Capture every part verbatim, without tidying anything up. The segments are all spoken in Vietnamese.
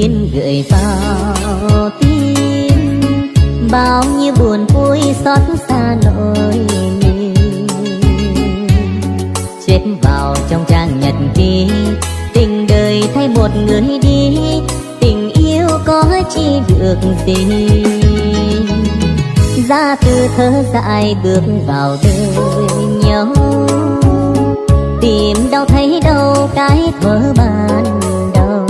duyên gửi vào tim, bao nhiêu buồn vui xót xa nỗi niềm. Chết vào trong trang nhật ký, tình đời thay một người đi, tình yêu có chi được gì. Ra từ thơ dại bước vào đời nhau, tìm đâu thấy đâu cái thuở ban đầu.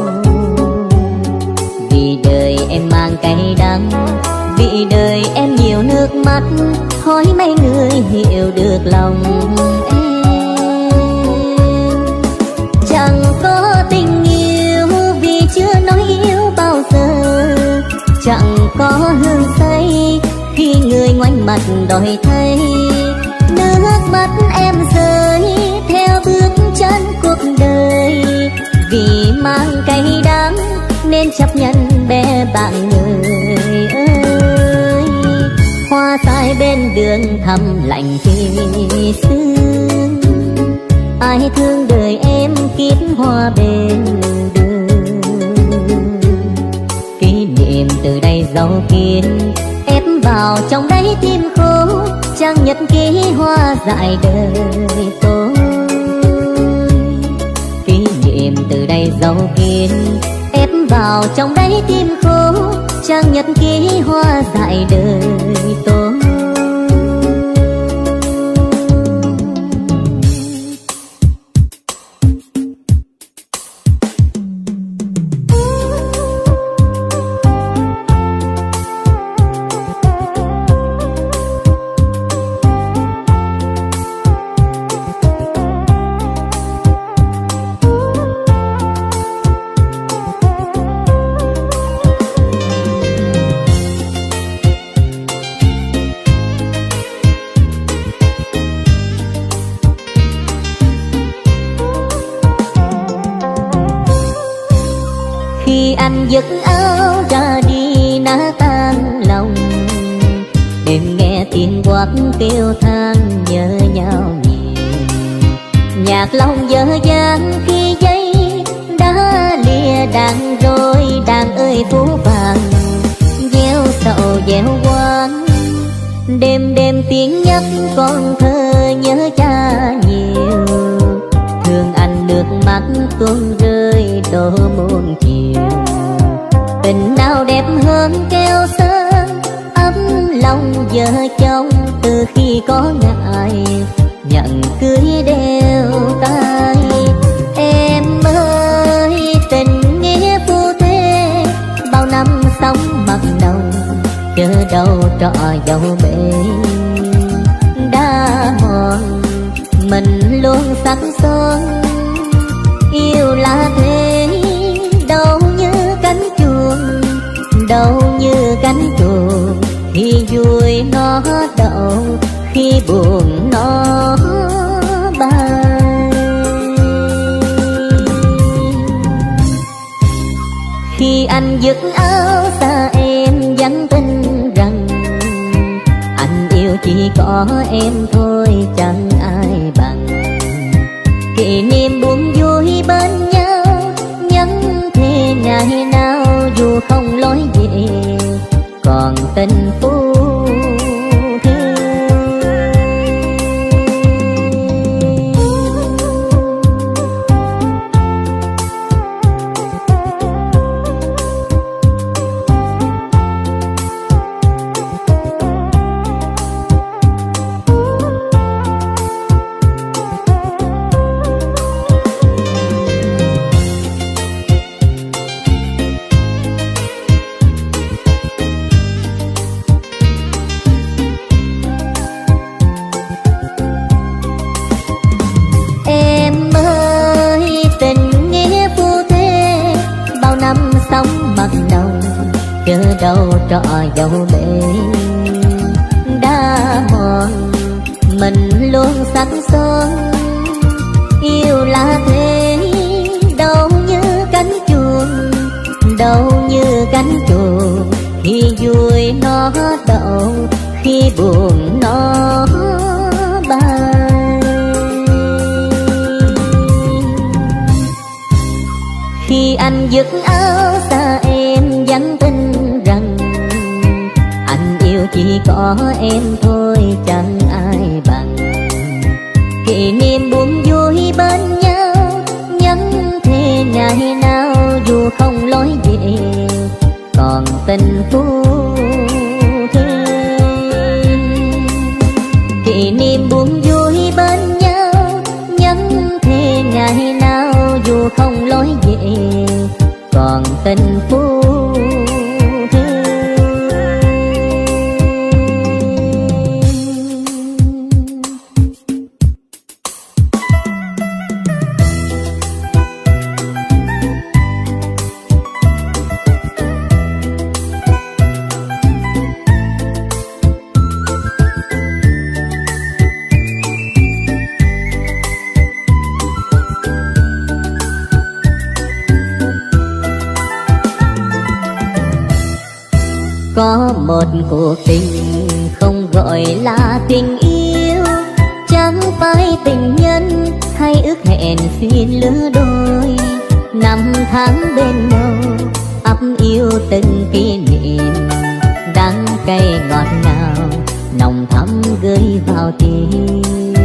Vì đời em mang cay đắng, vì đời em nhiều nước mắt, hỏi mấy người hiểu được lòng em. Chẳng có tình yêu vì chưa nói yêu bao giờ, chẳng có hương say khi người ngoảnh mặt đòi thấy. Nước mắt em rơi theo bước chân cuộc đời, vì mang cay đắng nên chấp nhận bé bạn người ơi. Hoa sai bên đường thầm lạnh khi sương, ai thương đời em kiếp hoa bên đường. Kỷ niệm từ đây dấu kín, ép vào trong đáy tim khô, trang nhật ký hoa dại đời tôi. Kỷ niệm từ đây dấu kín, ép vào trong đáy tim khô, trang nhật ký hoa dại đời tôi. Anh giật áo ra đi nát tan lòng, đêm nghe tiếng quát kêu than nhớ nhau nhiều. Nhạc lòng dở dang khi dây đã lìa đàn rồi, đàn ơi phố vàng gieo sầu gieo quang. Đêm đêm tiếng nhắc con thơ nhớ cha nhiều, thương anh nước mắt tuôn rơi đổ muôn chiều. Tình nào đẹp hơn keo sơn ấm lòng vợ chồng, từ khi có ngại nhận cưới đeo tay. Em ơi tình nghĩa phu thê, bao năm sống mặn nồng chờ đâu trọ dấu bể. Đã mòn mình luôn sắc son, yêu là thế đâu như cánh chuông, đâu như cánh chuông khi vui nó đậu, khi buồn nó bay. Khi anh giật áo xa em vắng tin rằng anh yêu chỉ có em thôi chẳng ai bằng. Kỷ niệm buồn vui bên nhau nhắn thế ngày nào, dù không lối về còn tình phu thê. Sống mặn nồng chờ đâu trọ dấu bể. Đã mòn mình luôn sắc son, yêu là thế đâu như cánh chuông, đâu như cánh chuông khi vui nó đậu, khi buồn nó bay. Khi anh giật áo xa em vắng tin rằng anh yêu chỉ có em thôi chẳng ai bằng. Kỷ niệm buồn vui bên nhau nhắn thề ngày nào dù không lối về còn tình phu thê. Kỷ niệm buồn vui bên nhau nhắn thề ngày nào dù không lối về còn tình phu thê. Có một cuộc tình không gọi là tình yêu, chẳng phải tình nhân hay ước hẹn xuyên lứa đôi. Năm tháng bên nhau ấp yêu từng kỷ niệm, đắng cay ngọt ngào nồng thắm gửi vào tim.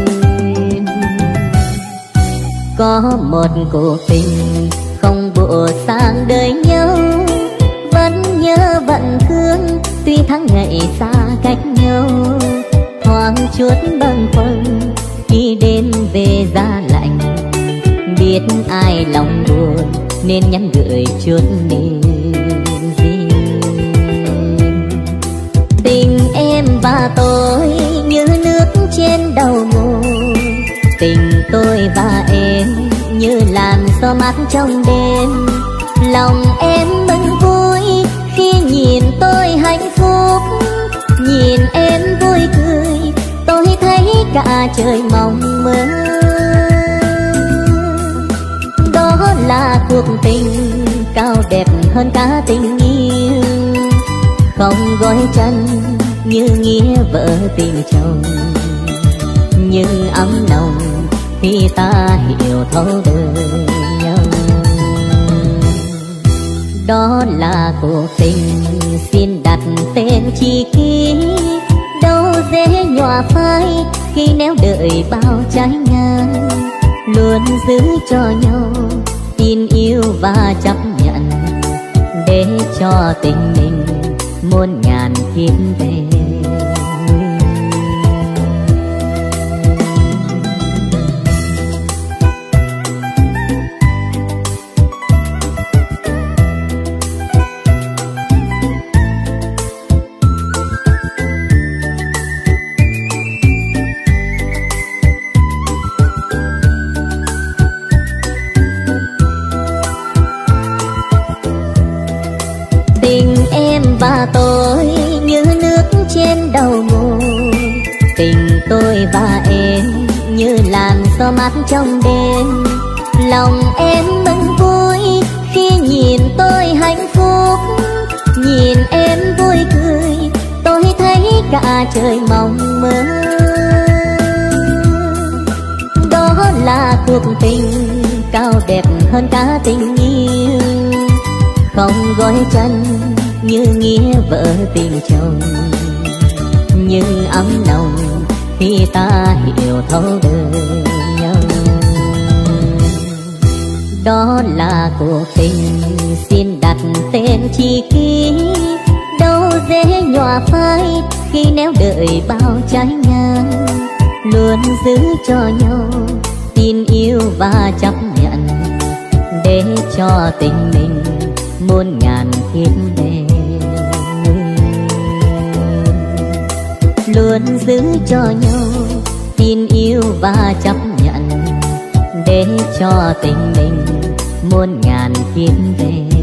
Có một cuộc tình không bộ sang đời nhau, vẫn nhớ vẫn thương tuy tháng ngày xa cách nhau. Thoáng chút bâng khuâng khi đêm về giá lạnh, biết ai lòng buồn nên nhắn gửi chút niềm riêng. Tình em và tôi như nước trên đầu nguồn, tình tôi và em như làn gió mát trong đêm. Lòng em mừng vui khi nhìn tôi hạnh phúc, nhìn em vui cười tôi thấy cả trời mong mơ. Đó là cuộc tình cao đẹp hơn cả tình yêu, không gói chân như nghĩa vợ tìm chồng, nhưng ấm nồng khi ta hiểu thấu đời nhau. Đó là cuộc tình xin đặt tên chi ký, đâu dễ nhòa phai khi néo đợi bao trái ngang. Luôn giữ cho nhau tin yêu và chấp nhận, để cho tình mình muôn ngàn kiếp về. Tình em và tôi như nước trên đầu nguồn, tình tôi và em như làn gió mát trong đêm. Lòng em mừng vui khi nhìn tôi hạnh phúc, nhìn em vui cười tôi thấy cả trời mong mơ. Đó là cuộc tình cao đẹp hơn cả tình yêu, không gói chân như nghĩa vợ tìm chồng, nhưng ấm nồng khi ta hiểu thấu đời nhau. Đó là cuộc tình xin đặt tên chi ký, đâu dễ nhòa phai khi néo đợi bao trái ngang. Luôn giữ cho nhau tin yêu và chấp nhận, để cho tình mình muôn ngàn kiếp về. Luôn giữ cho nhau tin yêu và chấp nhận, để cho tình mình muôn ngàn kiếp về.